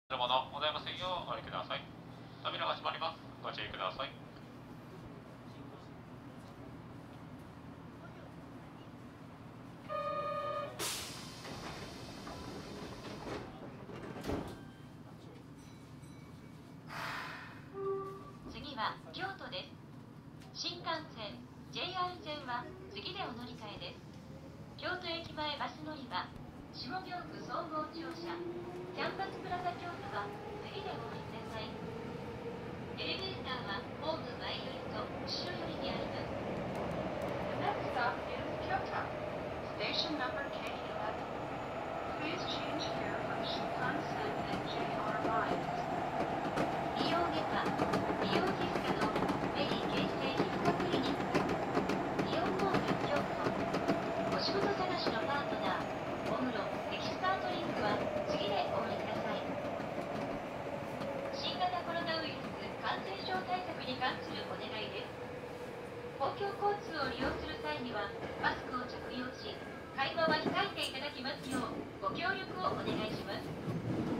ものございませんようお降りください。扉が閉まります。ご注意ください。 次は京都です。新幹線 JR 線は次でお乗り換えです。京都駅前バス乗り場下京区総合庁舎キャンパスプラザ京都は次でお降りください。エレベーターはホーム前よりと後ろよりにあります。 The next stop is Kyoto. Station number K11. Please change here from Shinkansen and JR lines. 美容外科美容皮膚科のメリー形成皮膚科クリニック美容コール京都お仕事探しのパートナー小室エキスパートリンクは次でお降りください。新型コロナウイルス感染症対策に関するお願いです。公共交通を利用する際にはマスクを着用し会話は控えていただきますようご協力をお願いします。